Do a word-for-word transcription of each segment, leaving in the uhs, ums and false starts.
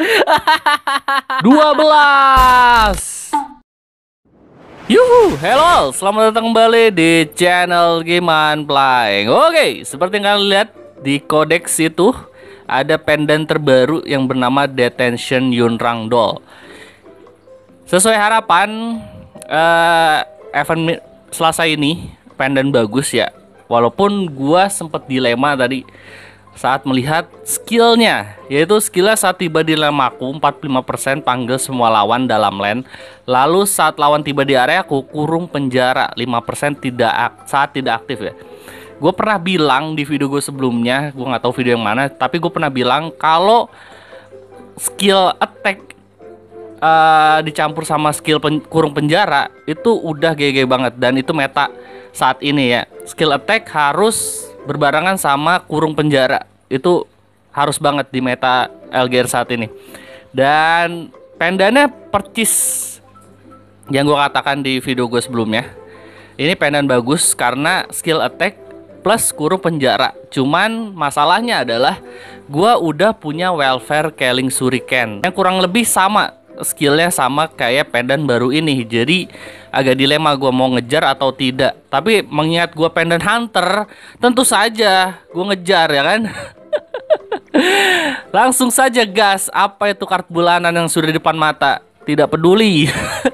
dua belas. Yuhu, hello, selamat datang kembali di channel Giman Playing. Oke, seperti yang kalian lihat di Codex itu ada pendant terbaru yang bernama Detention Yunrang Doll. Sesuai harapan, uh, event Selasa ini pendant bagus ya. Walaupun gua sempet dilema tadi saat melihat skillnya, yaitu skillnya saat tiba di lemaku empat puluh lima persen panggil semua lawan dalam lane. Lalu saat lawan tiba di areaku kurung penjara lima persen tidak saat tidak aktif ya. Gue pernah bilang di video gue sebelumnya, gue nggak tahu video yang mana, tapi gue pernah bilang kalau skill attack uh, dicampur sama skill pen kurung penjara itu udah G G banget, dan itu meta saat ini ya. Skill attack harus berbarengan sama kurung penjara, itu harus banget di meta L G R saat ini. Dan pendannya percis yang gue katakan di video gue sebelumnya, ini pendan bagus karena skill attack plus kurung penjara. Cuman masalahnya adalah gue udah punya welfare killing shuriken yang kurang lebih sama skillnya sama kayak pendan baru ini. Jadi agak dilema gue mau ngejar atau tidak. Tapi mengingat gue pendan hunter, tentu saja gue ngejar ya kan. Langsung saja gas. Apa itu kartu bulanan yang sudah di depan mata? Tidak peduli.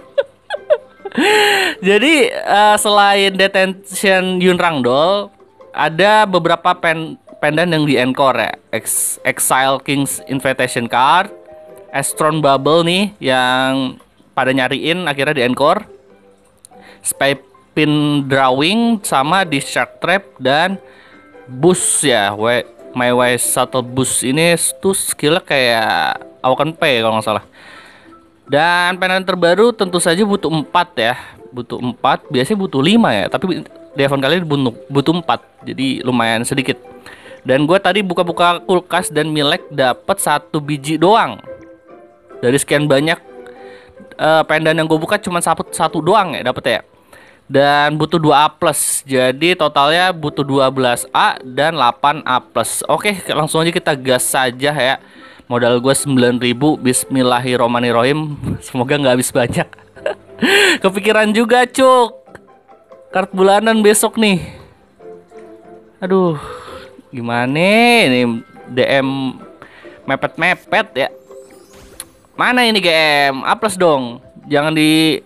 Jadi uh, selain Detention Yunrang Doll, ada beberapa pen pendan yang di encore ya. Ex Exile King's Invitation Card, Astron Bubble nih yang pada nyariin akhirnya di encore, Spy Pin Drawing sama di Shark Trap, dan Boost ya. We, My Way Shuttle Boost ini tuh skillnya kayak Awaken Pay kalau nggak salah. Dan pendan terbaru tentu saja butuh empat ya, butuh empat. Biasanya butuh lima ya, tapi di event kali ini butuh butuh empat, jadi lumayan sedikit. Dan gue tadi buka-buka kulkas dan milek dapat satu biji doang. Dari sekian banyak uh, pendan yang gue buka cuma satu, satu doang ya dapet ya. Dan butuh dua A plus, jadi totalnya butuh dua belas A dan delapan A plus. Oke, langsung aja kita gas saja ya. Modal gue sembilan ribu. Bismillahirrohmanirrohim. Semoga nggak habis banyak. Kepikiran juga cuk, kartu bulanan besok nih. Aduh, gimana ini D M mepet-mepet ya. Mana ini G M? A plus dong. Jangan di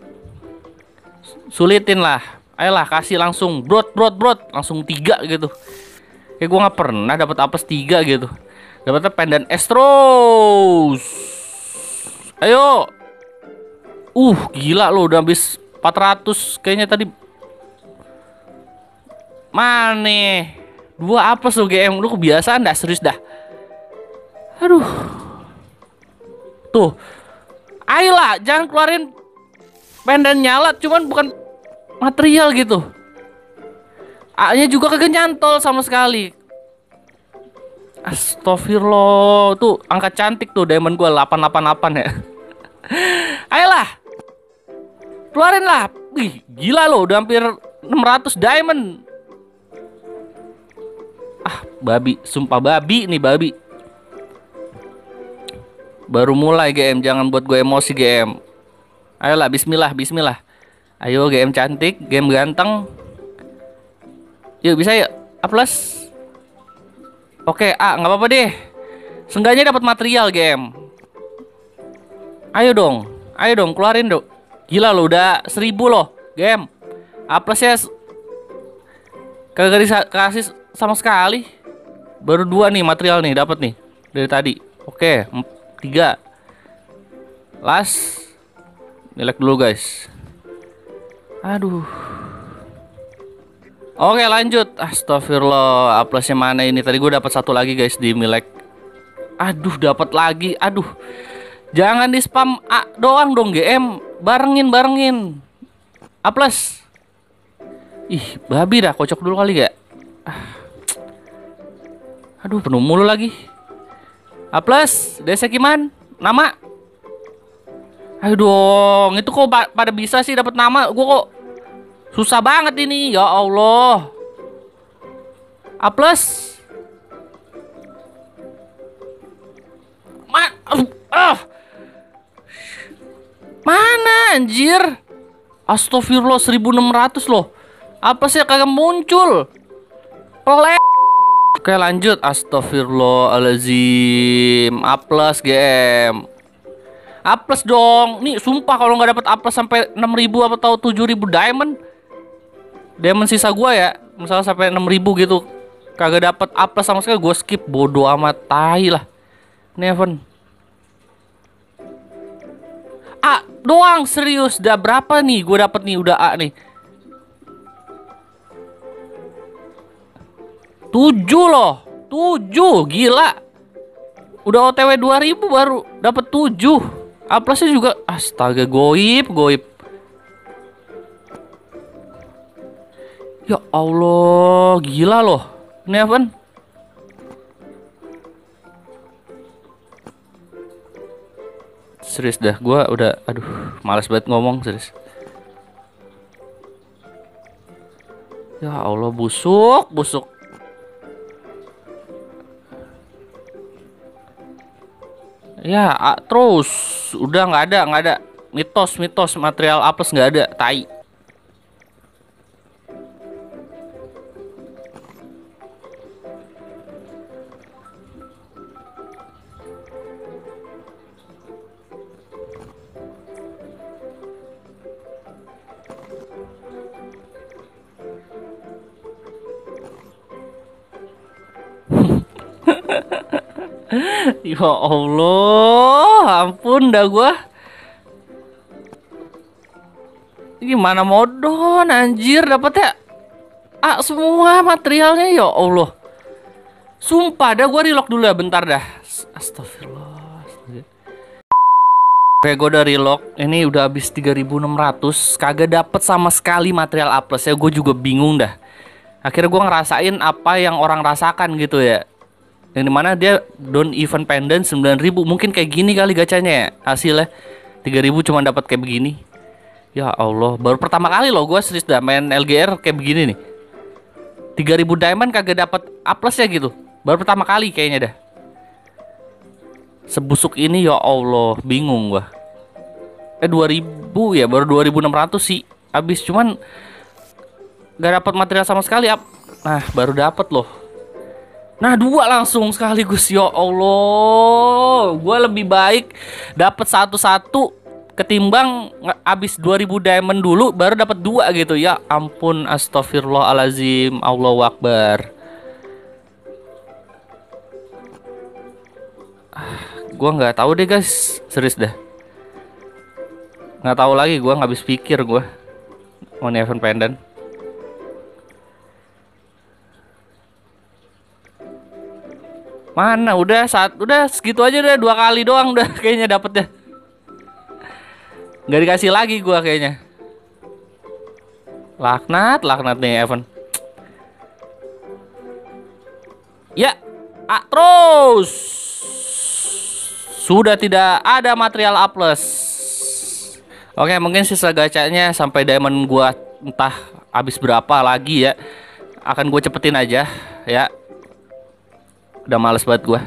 sulitin lah. Ayolah kasih langsung brot brot brot langsung tiga gitu. Kayak gue nggak pernah dapat A plus tiga gitu. Dapatnya pendan Astros. Ayo. Uh, gila lo udah habis empat ratus kayaknya tadi. Mana? Dua A plus lo G M. Lu kebiasaan dah, serius dah. Aduh. Tuh. Ayolah, jangan keluarin pendan nyala, cuman bukan material gitu. A-nya juga kagak nyantol sama sekali. Astagfirullah. Tuh angka cantik tuh diamond gue delapan delapan delapan ya. Ayolah, keluarin lah. Wih, gila loh, udah hampir enam ratus diamond. Ah, babi, sumpah babi nih, babi. Baru mulai G M, jangan buat gue emosi G M. Ayolah, bismillah, bismillah. Ayo G M cantik, G M ganteng. Yuk bisa yuk. A plus. Oke, A, nggak apa-apa deh. Seenggaknya dapat material G M. Ayo dong, ayo dong, keluarin dong. Gila lo, udah seribu loh G M. A plus ya kagak dikasih sama sekali. Baru dua nih material nih dapat nih dari tadi. Oke, tiga. Last. Nilek dulu guys. Aduh. Oke lanjut. Astagfirullah, A plusnya mana ini? Tadi gue dapat satu lagi guys di Milek. Aduh, dapat lagi. Aduh. Jangan di spam A doang dong G M. Barengin, barengin. A plus. Ih, babi dah, kocok dulu kali gak? Ah. Aduh, penuh mulu lagi. A plus, Desekiman, nama. Ayo dong, itu kok pada bisa sih dapat nama? Gue kok susah banget ini, ya Allah. A plus. Ma anjir. Astagfirullah, seribu enam ratus loh. Apa sih kagak muncul? Pelek. Oke lanjut. Astagfirullahaladzim. A plus G M. A plus dong. Nih sumpah kalau nggak dapet A plus sampai enam ribu atau tujuh ribu diamond. Diamond sisa gua ya. Misalnya sampai enam ribu gitu. Kagak dapet A plus sama sekali, gue skip. Bodoh amat, tai lah. Neven. A doang, serius. Udah berapa nih gue dapet nih, udah A nih. Tujuh loh. Tujuh, gila. Udah O T W dua ribu baru dapet tujuh. A plusnya juga. Astaga, goib, goib. Ya Allah, gila loh. Neven. Serius dah, gue udah, aduh, malas banget ngomong, serius. Ya Allah, busuk, busuk. Ya, A, terus, udah nggak ada, nggak ada. Mitos, mitos, material A plus nggak ada, tai. Ya Allah, ampun dah gua. Gimana modon anjir dapetnya A semua materialnya, ya Allah. Sumpah dah, gua relock dulu ya bentar dah. Astagfirullah. Oke, gua udah relock. Ini udah habis tiga ribu enam ratus, kagak dapet sama sekali material A plus ya. Gue juga bingung dah. Akhirnya gua ngerasain apa yang orang rasakan gitu ya. Yang dimana dia down event pendant sembilan ribu. Mungkin kayak gini kali gacanya ya. Hasilnya tiga ribu cuma dapat kayak begini. Ya Allah, baru pertama kali loh gue serius dah main L G R kayak begini nih. tiga ribu diamond kagak dapat A plus ya gitu. Baru pertama kali kayaknya dah. Sebusuk ini, ya Allah, bingung gua. Eh dua ribu ya, baru dua ribu enam ratus sih. Habis cuman gak dapat material sama sekali. Nah, baru dapat loh. Nah, dua langsung sekaligus, ya Allah. Gue lebih baik dapat satu-satu ketimbang habis dua ribu diamond dulu baru dapat dua gitu. Ya ampun, astagfirullahalazim. Allahu Akbar. Ah, gue nggak tahu deh guys, serius dah. Nggak tahu lagi, gue nggak habis pikir gue mau event pendant. Mana udah saat udah segitu aja udah dua kali doang udah kayaknya dapetnya. Nggak dikasih lagi gua kayaknya. Laknat, laknat nih Evan. Ya, A terus. Sudah tidak ada material A plus. Oke, mungkin sisa gacanya sampai diamond gua entah habis berapa lagi ya. Akan gue cepetin aja ya. Udah males banget gua.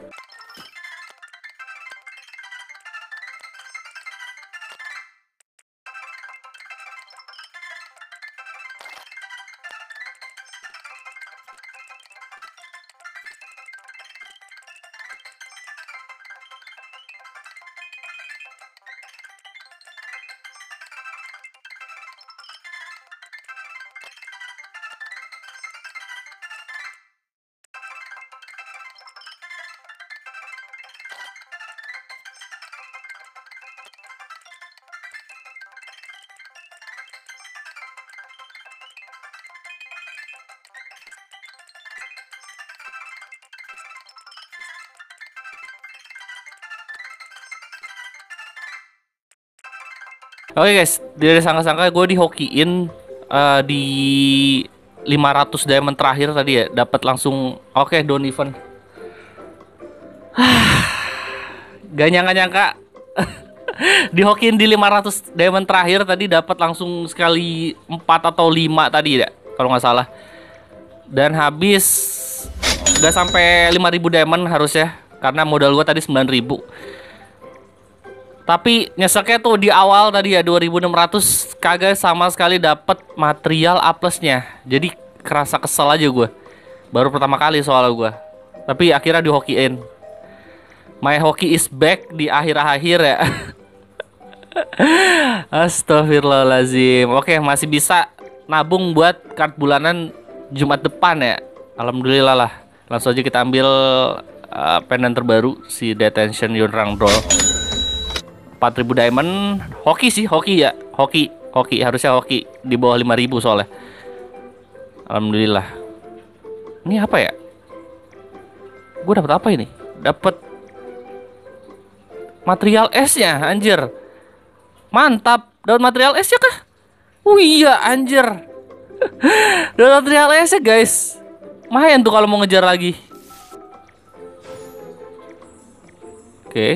Oke guys, dari sangka-sangka gue dihokiin uh, di lima ratus diamond terakhir tadi ya, dapat langsung oke okay, down event. Gak nyangka-nyangka dihokiin di lima ratus diamond terakhir tadi dapat langsung sekali empat atau lima tadi ya, kalau nggak salah. Dan habis gak sampai lima ribu diamond harusnya, karena modal gue tadi sembilan ribu. Tapi nyeseknya tuh di awal tadi ya dua ribu enam ratus kagak sama sekali dapet material A plusnya. Jadi kerasa kesel aja gue. Baru pertama kali soalnya gue. Tapi akhirnya dihokiin. My hoki is back di akhir-akhir ya. Astagfirullahaladzim. Oke, masih bisa nabung buat kart bulanan Jumat depan ya. Alhamdulillah lah. Langsung aja kita ambil uh, pendant terbaru si Detention Yunrang Doll. empat ribu diamond. Hoki sih, hoki ya. Hoki, hoki harusnya hoki di bawah lima ribu soalnya. Alhamdulillah. Ini apa ya? Gue dapat apa ini? Dapat material S-nya, anjir. Mantap, dapat material S ya kah? Oh iya, anjir. Dapat material S ya guys. Lumayan tuh kalau mau ngejar lagi. Oke.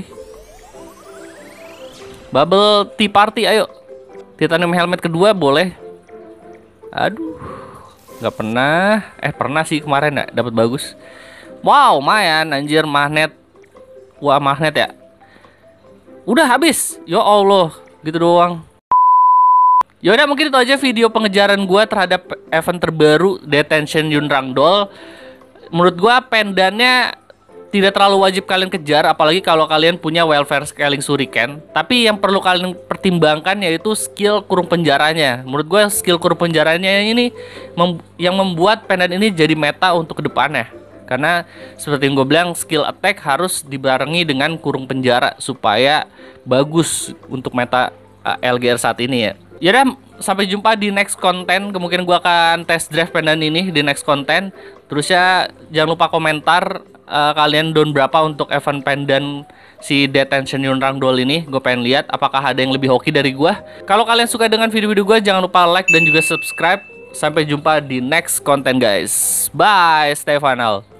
Bubble Tea Party, ayo. Titanium helmet kedua boleh. Aduh, nggak pernah. Eh pernah sih kemarin ya, dapat bagus. Wow, lumayan anjir magnet. Wah magnet ya. Udah habis. Ya Allah, gitu doang. Yaudah mungkin itu aja video pengejaran gue terhadap event terbaru Detention Yunrang Doll. Menurut gue pendannya tidak terlalu wajib kalian kejar, apalagi kalau kalian punya welfare scaling shuriken. Tapi yang perlu kalian pertimbangkan yaitu skill kurung penjaranya. Menurut gue skill kurung penjaranya ini mem yang membuat pendan ini jadi meta untuk kedepannya. Karena seperti yang gue bilang, skill attack harus dibarengi dengan kurung penjara supaya bagus untuk meta uh, L G R saat ini ya. Yaudah, sampai jumpa di next konten. Kemungkinan gue akan test drive pendan ini di next konten. Terus ya jangan lupa komentar uh, kalian down berapa untuk event pendan si Detention Yunrang Doll ini. Gue pengen lihat apakah ada yang lebih hoki dari gue. Kalau kalian suka dengan video-video gue, jangan lupa like dan juga subscribe. Sampai jumpa di next konten guys. Bye, Stefanal.